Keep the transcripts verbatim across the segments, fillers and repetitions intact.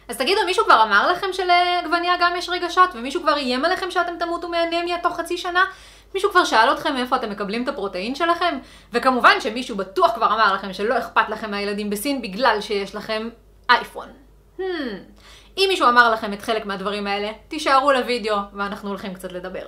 אז תגידו, מישהו כבר אמר לכם שלעגבניה גם יש רגשות, ומישהו כבר איים עליכם שאתם תמותו מאנמיה תוך חצי שנה? מישהו כבר שאל אתכם מאיפה אתם מקבלים את הפרוטאין שלכם? וכמובן שמישהו בטוח כבר אמר לכם שלא אכפת לכם מהילדים בסין בגלל שיש לכם אייפון. Hmm. אם מישהו אמר לכם את חלק מהדברים האלה, תישארו לוידאו ואנחנו הולכים קצת לדבר.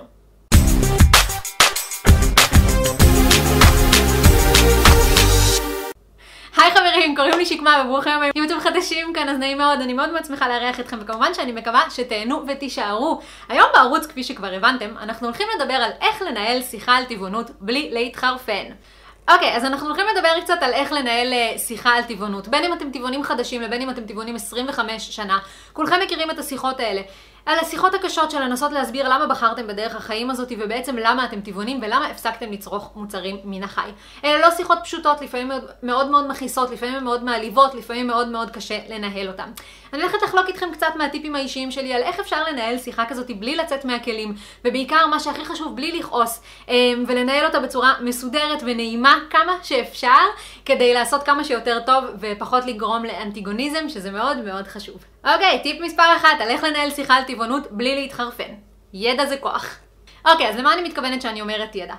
היי חברים, קוראים לי שקמה וברוכים הבאים. אם אתם חדשים כאן אז נעים מאוד, אני מאוד מאוד שמחה לארח אתכם וכמובן שאני מקווה שתהנו ותישארו. היום בערוץ, כפי שכבר הבנתם, אנחנו הולכים לדבר על איך לנהל שיחה על טבעונות בלי להתחרפן. אוקיי, אז אנחנו הולכים לדבר קצת על איך לנהל שיחה על טבעונות. בין אם אתם טבעונים חדשים לבין אם אתם טבעונים עשרים וחמש שנה, כולכם מכירים את השיחות האלה. על השיחות הקשות של לנסות להסביר למה בחרתם בדרך החיים הזאת ובעצם למה אתם טבעונים ולמה הפסקתם לצרוך מוצרים מן החי. אלה לא שיחות פשוטות, לפעמים מאוד מאוד מכעיסות, לפעמים מאוד מעליבות, לפעמים מאוד מאוד קשה לנהל אותם. אני הולכת לחלוק איתכם קצת מהטיפים האישיים שלי על איך אפשר לנהל שיחה כזאת בלי לצאת מהכלים, ובעיקר מה שהכי חשוב, בלי לכעוס, ולנהל אותה בצורה מסודרת ונעימה כמה שאפשר, כדי לעשות כמה שיותר טוב ופחות לגרום לאנטיגוניזם, שזה מאוד מאוד חשוב. אוקיי, טיפ מספר אחת, על איך לנהל שיחה על טבעונות בלי להתחרפן. ידע זה כוח. אוקיי, אז למה אני מתכוונת שאני אומרת ידע?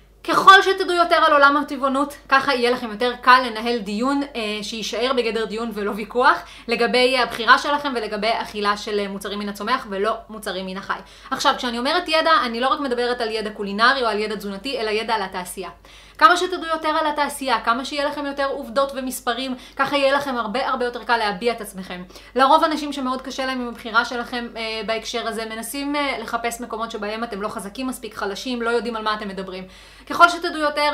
ככל שתדעו יותר על עולם הטבעונות, ככה יהיה לכם יותר קל לנהל דיון אה, שישאר בגדר דיון ולא ויכוח, לגבי הבחירה שלכם ולגבי אכילה של מוצרים מן הצומח ולא מוצרים מן החי. עכשיו, כשאני אומרת ידע, אני לא רק מדברת על ידע קולינרי או על ידע תזונתי, אלא ידע על התעשייה. כמה שתדעו יותר על התעשייה, כמה שיהיה לכם יותר עובדות ומספרים, ככה יהיה לכם הרבה הרבה יותר קל להביע את עצמכם. לרוב אנשים שמאוד קשה להם עם הבחירה שלכם אה, בהקשר הזה, מנסים אה, לחפש מקומות שבהם אתם לא חזקים מספיק, חלשים, לא יודעים על מה אתם מדברים. ככל שתדעו יותר,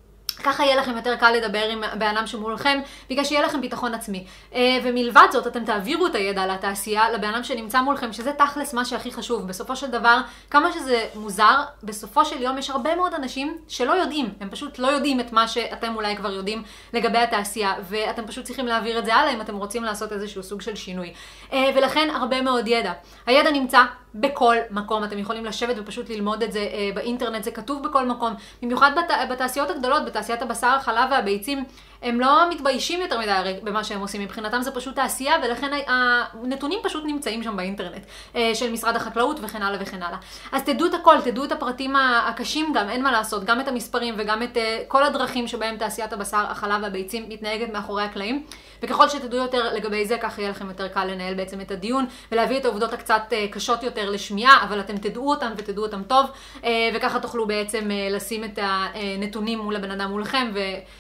ככה יהיה לכם יותר קל לדבר עם באדם שמולכם, בגלל שיהיה לכם ביטחון עצמי. ומלבד זאת, אתם תעבירו את הידע על התעשייה לבאדם שנמצא מולכם, שזה תכלס מה שהכי חשוב. בסופו של דבר, כמה שזה מוזר, בסופו של יום יש הרבה מאוד אנשים שלא יודעים. הם פשוט לא יודעים את מה שאתם אולי כבר יודעים לגבי התעשייה, ואתם פשוט צריכים להעביר את זה הלאה אם אתם רוצים לעשות איזשהו סוג של שינוי. ולכן הרבה מאוד ידע. הידע נמצא בכל מקום, אתם יכולים לשבת ופשוט ללמוד את זה אה, באינטרנט, זה כתוב בכל מקום, במיוחד בת, בתעשיות הגדולות, בתעשיית הבשר, החלב והביצים, הם לא מתביישים יותר מדי במה שהם עושים, מבחינתם זה פשוט תעשייה, ולכן הנתונים פשוט נמצאים שם באינטרנט, אה, של משרד החקלאות וכן הלאה וכן הלאה. אז תדעו את הכל, תדעו את הפרטים הקשים גם, אין מה לעשות, גם את המספרים וגם את אה, כל הדרכים שבהם תעשיית הבשר, החלב והביצים מתנהגת מאחורי הקלעים, וככל שתדעו יותר לגבי זה, כך יהיה לכם יותר קל לנהל בעצם את הדיון, ולהביא את העובדות הקצת אה, קשות יותר לשמיעה, אבל אתם תדעו אותם ותדעו אותם טוב, וככה תוכלו בעצם לשים את הנתונים מול הבן אדם מולכם,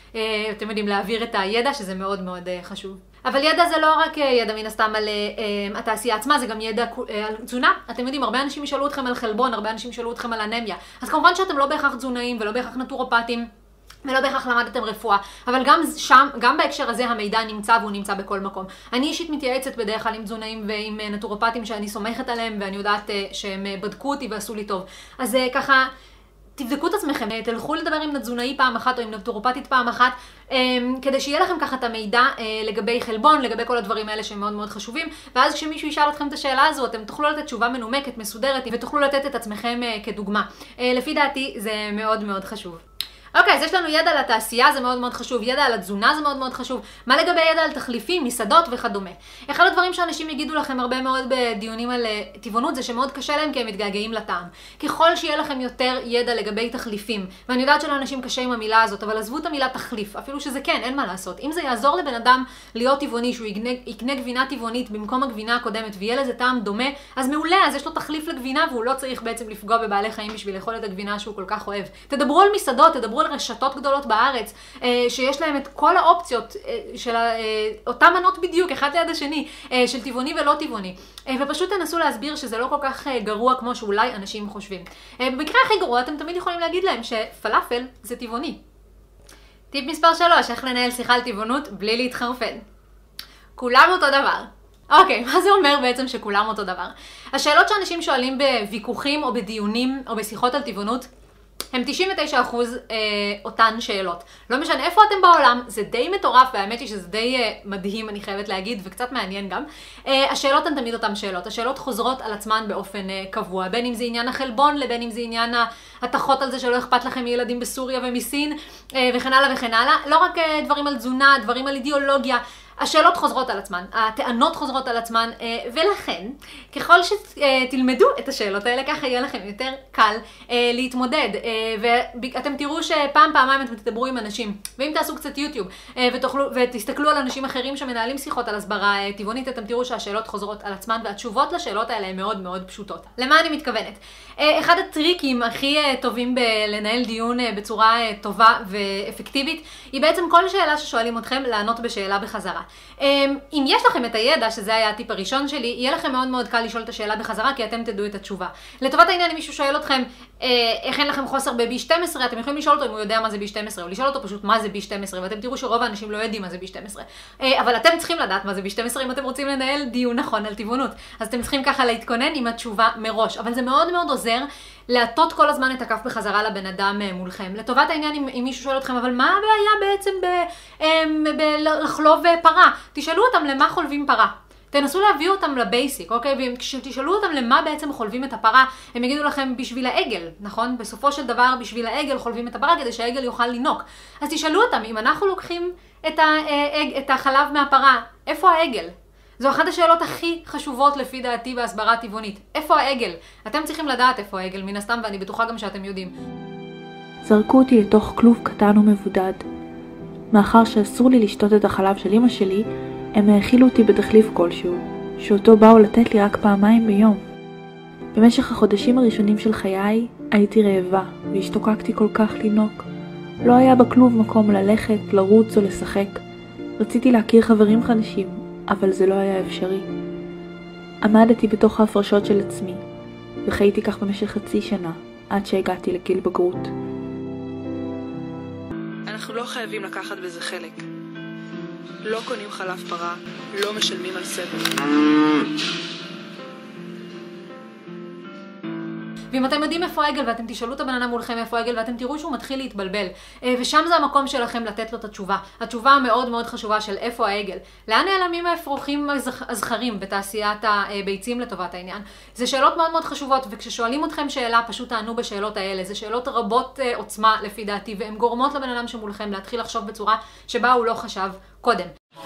ואתם יודעים להעביר את הידע, שזה מאוד מאוד חשוב. אבל ידע זה לא רק ידע מן הסתם על התעשייה עצמה, זה גם ידע על תזונה. אתם יודעים, הרבה אנשים ישאלו אתכם על חלבון, הרבה אנשים ישאלו אתכם על אנמיה. אז כמובן שאתם לא בהכרח תזונאים ולא בהכרח נטורופטים, ולא בהכרח למדתם רפואה, אבל גם שם, גם בהקשר הזה המידע נמצא והוא נמצא בכל מקום. אני אישית מתייעצת בדרך כלל עם תזונאים ועם נטורופטים שאני סומכת עליהם, ואני יודעת שהם בדקו אותי ועשו לי טוב. אז ככה, תבדקו את עצמכם, תלכו לדבר עם תזונאי פעם אחת או עם נטורופטית פעם אחת, כדי שיהיה לכם ככה את המידע לגבי חלבון, לגבי כל הדברים האלה שהם מאוד מאוד חשובים, ואז כשמישהו ישאל אתכם את השאלה הזו, אתם תוכלו לתת תשובה מנומקת, מסודרת, ותוכלו לתת את עצמכם כדוגמה. לפי דעתי זה מאוד מאוד חשוב. אוקיי, אז יש לנו ידע על התעשייה, זה מאוד מאוד חשוב, ידע על התזונה זה מאוד מאוד חשוב. מה לגבי ידע על תחליפים, מסעדות וכדומה? אחד הדברים שאנשים יגידו לכם הרבה מאוד בדיונים על טבעונות זה שמאוד קשה להם כי הם מתגעגעים לטעם. ככל שיהיה לכם יותר ידע לגבי תחליפים, ואני יודעת שלאנשים קשה עם המילה הזאת, אבל עזבו את המילה תחליף, אפילו שזה כן, אין מה לעשות. אם זה יעזור לבן אדם להיות טבעוני, שהוא יקנה, יקנה גבינה טבעונית במקום הגבינה הקודמת ויהיה לזה טעם דומה, אז מעולה, אז יש לו תחליף לגבינה והוא לא צריך בעצם לפגוע בבעלי חיים בשביל לאכול את הגבינה שהוא כל כך אוהב. תדברו על מסעדות, תדברו על רשתות גדולות בארץ, שיש להם את כל האופציות של אותם מנות בדיוק, אחד ליד השני, של טבעוני ולא טבעוני. ופשוט תנסו להסביר שזה לא כל כך גרוע כמו שאולי אנשים חושבים. במקרה הכי גרוע, אתם תמיד יכולים להגיד להם שפלאפל זה טבעוני. טיפ מספר שלוש, איך לנהל שיחה על טבעונות בלי להתחרפן. כולם אותו דבר. אוקיי, מה זה אומר בעצם שכולם אותו דבר? השאלות שאנשים שואלים בוויכוחים או בדיונים או בשיחות על טבעונות, הם תשעים ותשעה אחוז אה, אותן שאלות. לא משנה איפה אתם בעולם, זה די מטורף, והאמת היא שזה די אה, מדהים, אני חייבת להגיד, וקצת מעניין גם. אה, השאלות הן תמיד אותן שאלות. השאלות חוזרות על עצמן באופן אה, קבוע, בין אם זה עניין החלבון, לבין אם זה עניין התחות על זה שלא אכפת לכם מילדים בסוריה ומסין, אה, וכן הלאה וכן הלאה. לא רק אה, דברים על תזונה, דברים על אידיאולוגיה. השאלות חוזרות על עצמן, הטענות חוזרות על עצמן, ולכן, ככל שתלמדו את השאלות האלה, ככה יהיה לכם יותר קל להתמודד. ואתם תראו שפעם פעמיים אתם תדברו עם אנשים, ואם תעשו קצת יוטיוב, ותסתכלו על אנשים אחרים שמנהלים שיחות על הסברה טבעונית, אתם תראו שהשאלות חוזרות על עצמן, והתשובות לשאלות האלה הן מאוד מאוד פשוטות. למה אני מתכוונת? אחד הטריקים הכי טובים בלנהל דיון בצורה טובה ואפקטיבית, היא בעצם כל שאלה ששואלים אתכם לענות בשאלה בחזרה. אם יש לכם את הידע, שזה היה הטיפ הראשון שלי, יהיה לכם מאוד מאוד קל לשאול את השאלה בחזרה, כי אתם תדעו את התשובה. לטובת העניין, אם מישהו שואל אתכם, איך אין לכם חוסר ב-בי שתים עשרה, אתם יכולים לשאול אותו אם הוא יודע מה זה בי שתים עשרה, או לשאול אותו פשוט מה זה בי שתים עשרה, ואתם תראו שרוב האנשים לא יודעים מה זה בי שתים עשרה. אבל אתם צריכים לדעת מה זה בי שתים עשרה אם אתם רוצים לנהל דיון נכון על טבעונות. אז אתם צריכים ככה להתכונן עם התשובה מראש. אבל זה מאוד מאוד עוזר להטות כל הזמן את הכף בחזרה לבן אדם מולכם. לטובת העניין, אם, אם מישהו שואל אתכם, אבל מה הבעיה בעצם בלחלוב פרה? תשאלו אותם למה חולבים פרה. תנסו להביא אותם לבייסיק, אוקיי? וכשתשאלו אותם למה בעצם חולבים את הפרה, הם יגידו לכם בשביל העגל, נכון? בסופו של דבר, בשביל העגל חולבים את הפרה כדי שהעגל יוכל לינוק. אז תשאלו אותם, אם אנחנו לוקחים את, העג, את החלב מהפרה, איפה העגל? זו אחת השאלות הכי חשובות לפי דעתי בהסברה טבעונית. איפה העגל? אתם צריכים לדעת איפה העגל, מן הסתם, ואני בטוחה גם שאתם יודעים. זרקו אותי לתוך כלוב קטן ומבודד. מאחר שאסור לי לשתות את החלב של אמא שלי, הם האכילו אותי בתחליף כלשהו, שאותו באו לתת לי רק פעמיים ביום. במשך החודשים הראשונים של חיי הייתי רעבה, והשתוקקתי כל כך לינוק. לא היה בכלוב מקום ללכת, לרוץ או לשחק. רציתי להכיר חברים חדשים, אבל זה לא היה אפשרי. עמדתי בתוך ההפרשות של עצמי, וחייתי כך במשך חצי שנה, עד שהגעתי לגיל בגרות. אנחנו לא חייבים לקחת בזה חלק. לא קונים חלב פרה, לא משלמים על סבל. ואם אתם יודעים איפה העגל ואתם תשאלו את הבן אדם מולכם איפה העגל ואתם תראו שהוא מתחיל להתבלבל, ושם זה המקום שלכם לתת לו את התשובה. התשובה המאוד מאוד חשובה של איפה העגל. לאן נעלמים האפרוחים הזכרים בתעשיית הביצים לטובת העניין? זה שאלות מאוד מאוד חשובות, וכששואלים אתכם שאלה פשוט תענו בשאלות האלה. זה שאלות רבות עוצמה לפי דעתי, והן גורמות לבן אדם שמולכם להתחיל לחשוב בצורה שבה הוא לא חשב קודם.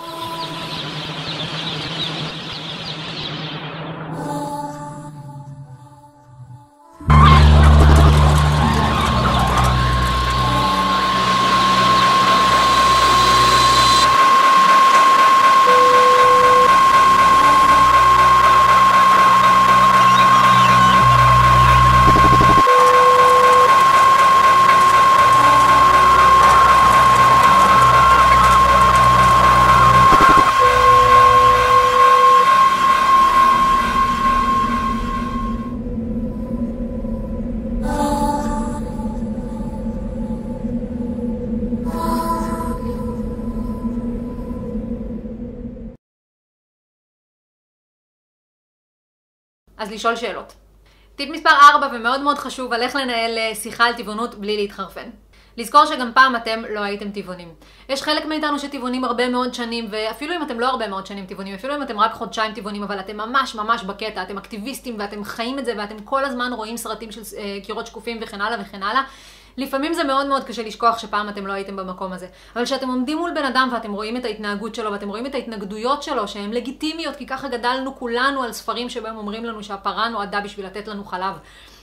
אז לשאול שאלות. טיפ מספר ארבע ומאוד מאוד חשוב על איך לנהל שיחה על טבעונות בלי להתחרפן. לזכור שגם פעם אתם לא הייתם טבעונים. יש חלק מאיתנו שטבעונים הרבה מאוד שנים, ואפילו אם אתם לא הרבה מאוד שנים טבעונים, אפילו אם אתם רק חודשיים טבעונים, אבל אתם ממש ממש בקטע, אתם אקטיביסטים ואתם חיים את זה, ואתם כל הזמן רואים סרטים של קירות שקופים וכן הלאה וכן הלאה. לפעמים זה מאוד מאוד קשה לשכוח שפעם אתם לא הייתם במקום הזה. אבל כשאתם עומדים מול בן אדם ואתם רואים את ההתנהגות שלו ואתם רואים את ההתנגדויות שלו שהן לגיטימיות, כי ככה גדלנו כולנו על ספרים שבהם אומרים לנו שהפרה נועדה בשביל לתת לנו חלב.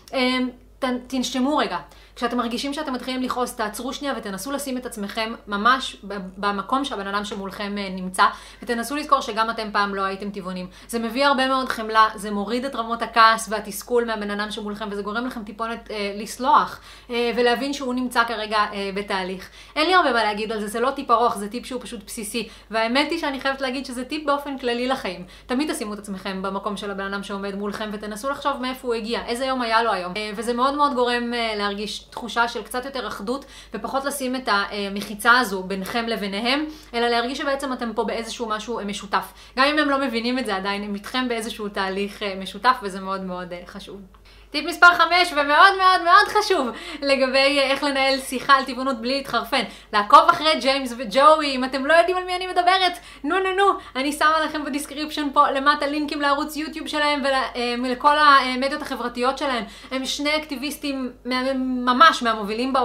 תנשמו רגע. כשאתם מרגישים שאתם מתחילים לכעוס, תעצרו שנייה ותנסו לשים את עצמכם ממש במקום שהבן אדם שמולכם נמצא, ותנסו לזכור שגם אתם פעם לא הייתם טבעונים. זה מביא הרבה מאוד חמלה, זה מוריד את רמות הכעס והתסכול מהבן אדם שמולכם, וזה גורם לכם טיפונת אה, לסלוח אה, ולהבין שהוא נמצא כרגע אה, בתהליך. אין לי הרבה מה להגיד על זה, זה לא טיפ ארוך, זה טיפ שהוא פשוט בסיסי, והאמת היא שאני חייבת להגיד שזה טיפ באופן כללי לחיים. תמיד תשימו את עצמכם במקום של הבן אדם שעומד מולכם ותנסו לחשוב מאיפה הוא הגיע, איזה יום היה לו היום. אה, וזה מאוד מאוד גורם אה, להרגיש תחושה של קצת יותר אחדות, ופחות לשים את המחיצה הזו ביניכם לביניהם, אלא להרגיש שבעצם אתם פה באיזשהו משהו משותף. גם אם הם לא מבינים את זה עדיין, הם איתכם באיזשהו תהליך משותף, וזה מאוד מאוד חשוב. טיפ מספר חמש, ומאוד מאוד מאוד חשוב, לגבי איך לנהל שיחה על טבעונות בלי להתחרפן. לעקוב אחרי ג'יימס וג'וי, אם אתם לא יודעים על מי אני מדברת, נו נו נו, אני שמה לכם בדיסקריפשן פה למטה לינקים לערוץ יוטיוב שלהם ולכל המדיות החברתיות שלהם. הם שני אקטיביסטים ממש מהמובילים בעולם.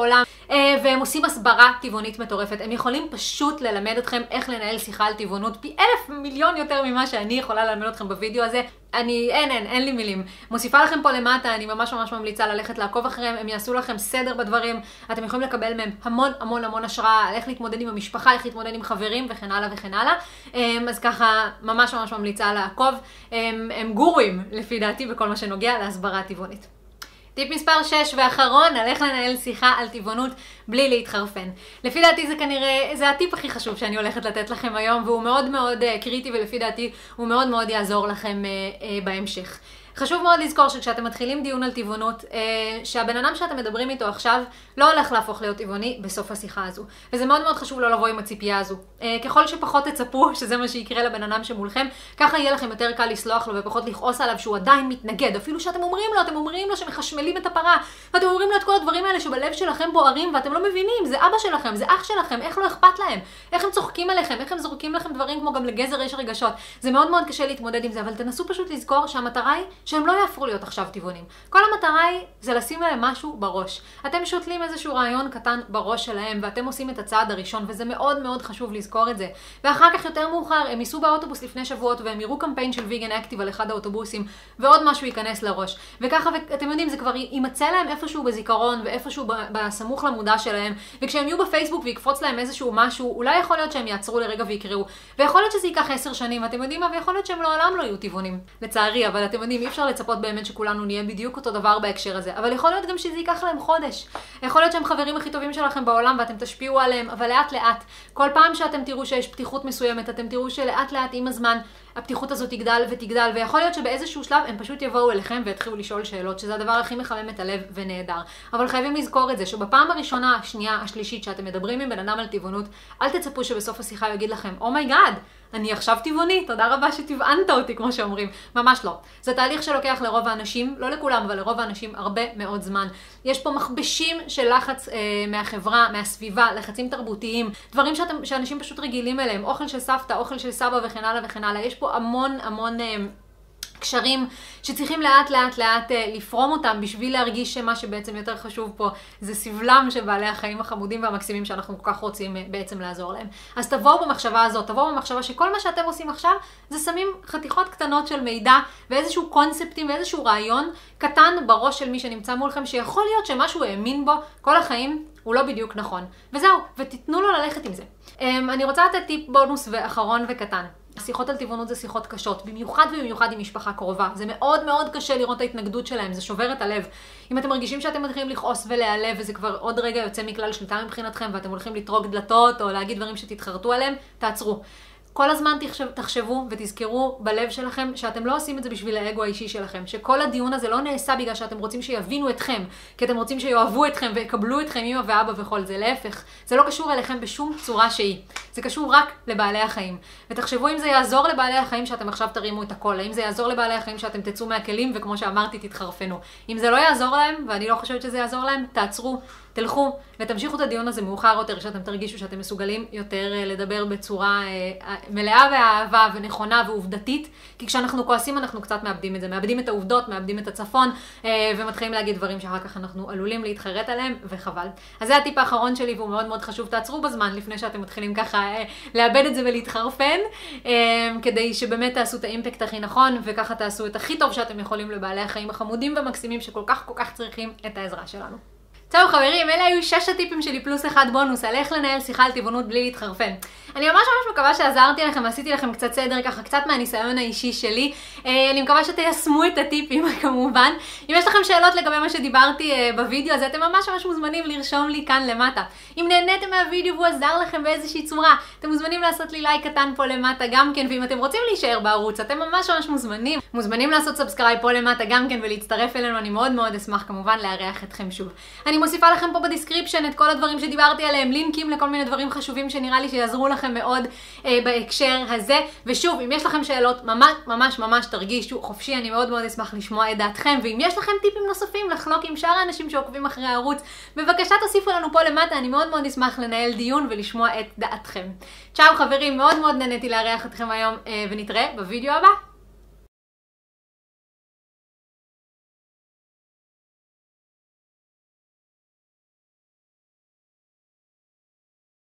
והם עושים הסברה טבעונית מטורפת. הם יכולים פשוט ללמד אתכם איך לנהל שיחה על טבעונות פי אלף מיליון יותר ממה שאני יכולה ללמד אתכם בווידאו הזה. אני, אין, אין, אין לי מילים. מוסיפה לכם פה למטה, אני ממש ממש ממליצה ללכת לעקוב אחריהם, הם יעשו לכם סדר בדברים, אתם יכולים לקבל מהם המון המון המון השראה, איך להתמודד עם המשפחה, איך להתמודד עם חברים וכן הלאה וכן הלאה. אז ככה ממש ממש ממליצה לעקוב. הם, הם גורואים לפי דעתי בכל מה שנוגע להסברה טבעונית. טיפ מספר שש ואחרון, על איך לנהל שיחה על טבעונות בלי להתחרפן. לפי דעתי זה כנראה, זה הטיפ הכי חשוב שאני הולכת לתת לכם היום, והוא מאוד מאוד uh, קריטי, ולפי דעתי הוא מאוד מאוד יעזור לכם uh, uh, בהמשך. חשוב מאוד לזכור שכשאתם מתחילים דיון על טבעונות, אה, שהבן אדם שאתם מדברים איתו עכשיו לא הולך להפוך להיות טבעוני בסוף השיחה הזו. וזה מאוד מאוד חשוב לא לבוא עם הציפייה הזו. אה, ככל שפחות תצפו שזה מה שיקרה לבן אדם שמולכם, ככה יהיה לכם יותר קל לסלוח לו ופחות לכעוס עליו שהוא עדיין מתנגד. אפילו שאתם אומרים לו, אתם אומרים לו שמחשמלים את הפרה, ואתם אומרים לו את כל הדברים האלה שבלב שלכם בוערים, ואתם לא מבינים, זה אבא שלכם, זה אח שלכם, איך לא אכפת להם, איך הם צוחקים עליכם, איך הם זורקים לכם דברים כמו גם לגזר יש רגשות. זה מאוד מאוד קשה להתמודד עם זה, אבל תנסו פשוט לזכור שהמטרה היא שהם לא יהפכו להיות עכשיו טבעונים. כל המטרה היא זה לשים להם משהו בראש. אתם שותלים איזשהו רעיון קטן בראש שלהם, ואתם עושים את הצעד הראשון, וזה מאוד מאוד חשוב לזכור את זה. ואחר כך יותר מאוחר, הם ייסעו באוטובוס לפני שבועות, והם יראו קמפיין של ויגן אקטיב על אחד האוטובוסים, ועוד משהו ייכנס לראש. וככה, ואתם יודעים, זה כבר יימצא להם איפשהו בזיכרון, ואיפשהו בסמוך למודע שלהם, וכשהם יהיו בפייסבוק ויקפוץ להם איזשהו משהו, אולי יכול להיות שהם יעצרו לרגע ויקראו. ויכול להיות שזה ייקח עשר שנים, אתם יודעים מה? ויכול להיות שהם לעולם לא יהיו טבעונים. לצערי, אבל אתם יודעים, אי אפשר לצפות באמת שכולנו נהיה בדיוק אותו דבר בהקשר הזה. אבל יכול להיות גם שזה ייקח להם חודש. יכול להיות שהם חברים הכי טובים שלכם בעולם ואתם תשפיעו עליהם, אבל לאט לאט. כל פעם שאתם תראו שיש פתיחות מסוימת, אתם תראו שלאט לאט עם הזמן הפתיחות הזאת תגדל ותגדל, ויכול להיות שבאיזשהו שלב הם פשוט יבואו אליכם ויתחילו לשאול שאלות, שזה הדבר הכי מחמם את הלב ונהדר. אבל חייבים לזכור את זה, שבפעם הראשונה, השנייה, השלישית, שאתם מדברים עם בן אדם על טבעונות, אל תצפו שבסוף השיחה הוא יגיד לכם, "Oh my God, אני עכשיו טבעוני, תודה רבה שטבענת אותי", כמו שאומרים. ממש לא. זה תהליך שלוקח לרוב האנשים, לא לכולם, אבל לרוב האנשים הרבה מאוד זמן. יש פה מכבשים של לחץ אה, מהחברה, מהסביבה, לחצים תרבותיים, דברים שאתם, שאנשים פשוט רגילים אליהם, אוכל של סבתא, אוכל של סבא וכן הלאה וכן הלאה. יש פה המון המון אה, קשרים שצריכים לאט לאט לאט לפרום אותם בשביל להרגיש שמה שבעצם יותר חשוב פה זה סבלם של בעלי החיים החמודים והמקסימים שאנחנו כל כך רוצים בעצם לעזור להם. אז תבואו במחשבה הזאת, תבואו במחשבה שכל מה שאתם עושים עכשיו זה שמים חתיכות קטנות של מידע ואיזשהו קונספטים ואיזשהו רעיון קטן בראש של מי שנמצא מולכם, שיכול להיות שמשהו האמין בו כל החיים הוא לא בדיוק נכון. וזהו, ותיתנו לו ללכת עם זה. אני רוצה לתת טיפ בונוס ואחרון וקטן. שיחות על טבעונות זה שיחות קשות, במיוחד ובמיוחד עם משפחה קרובה. זה מאוד מאוד קשה לראות את ההתנגדות שלהם, זה שובר את הלב. אם אתם מרגישים שאתם מתחילים לכעוס ולהיעלב, וזה כבר עוד רגע יוצא מכלל שליטה מבחינתכם, ואתם הולכים לטרוק דלתות או להגיד דברים שתתחרטו עליהם, תעצרו. כל הזמן תחשב, תחשבו ותזכרו בלב שלכם שאתם לא עושים את זה בשביל האגו האישי שלכם, שכל הדיון הזה לא נעשה בגלל שאתם רוצים שיבינו אתכם, כי אתם רוצים שיאהבו אתכם ויקבלו אתכם אמא ואבא וכל זה. להפך, זה לא קשור אליכם בשום צורה שהיא. זה קשור רק לבעלי החיים. ותחשבו אם זה יעזור לבעלי החיים שאתם עכשיו תרימו את הכל, האם זה יעזור לבעלי החיים שאתם תצאו מהכלים וכמו שאמרתי תתחרפנו. אם זה לא יעזור להם, ואני לא חושבת שזה יעזור להם, תעצרו, תלכו ותמשיכו את הדיון הזה מאוחר יותר, שאתם תרגישו שאתם מסוגלים יותר לדבר בצורה מלאה ואהבה ונכונה ועובדתית, כי כשאנחנו כועסים אנחנו קצת מאבדים את זה, מאבדים את העובדות, מאבדים את הצפון, ומתחילים להגיד דברים שאחר כך אנחנו עלולים להתחרט עליהם, וחבל. אז זה הטיפ האחרון שלי, והוא מאוד מאוד חשוב. תעצרו בזמן לפני שאתם מתחילים ככה לאבד את זה ולהתחרפן, כדי שבאמת תעשו את האימפקט הכי נכון, וככה תעשו את הכי טוב שאתם יכולים לבעלי החיים החמודים ומקסימים שכל כך כל כך צריכים את העזרה שלנו. טוב חברים, אלה היו שש הטיפים שלי פלוס אחד בונוס על איך לנהל שיחה על טבעונות בלי להתחרפן. אני ממש ממש מקווה שעזרתי לכם, עשיתי לכם קצת סדר, ככה קצת מהניסיון האישי שלי. אני מקווה שתיישמו את הטיפים כמובן. אם יש לכם שאלות לגבי מה שדיברתי בווידאו הזה, אתם ממש ממש מוזמנים לרשום לי כאן למטה. אם נהניתם מהווידאו והוא עזר לכם באיזושהי צורה, אתם מוזמנים לעשות לי לייק קטן פה למטה גם כן, ואם אתם רוצים להישאר בערוץ, אתם ממש ממש מוזמנים. מוזמנים לעשות סאבסקרייב פה למטה גם כן ולהצטרף אלינו, אני מאוד מאוד אשמח כמובן לארח אתכם שוב. אני מוסיפה לכם פה בדיסקריפשן את כל הדברים שדיברתי עליהם, לינקים לכל מיני דברים חשובים שנראה לי שיעזרו לכם מאוד אה, בהקשר הזה. ושוב, אם יש לכם שאלות, ממש ממש ממש תרגישו חופשי, אני מאוד מאוד אשמח לשמוע את דעתכם. ואם יש לכם טיפים נוספים לחלוק עם שאר האנשים שעוקבים אחרי הערוץ, בבקשה תוסיפו לנו פה למטה, אני מאוד מאוד אשמח לנהל דיון ולשמוע את דעתכם. צ'או חברים, מאוד מאוד נהניתי לארח אתכם היום, אה, ונתראה בווידאו הבא.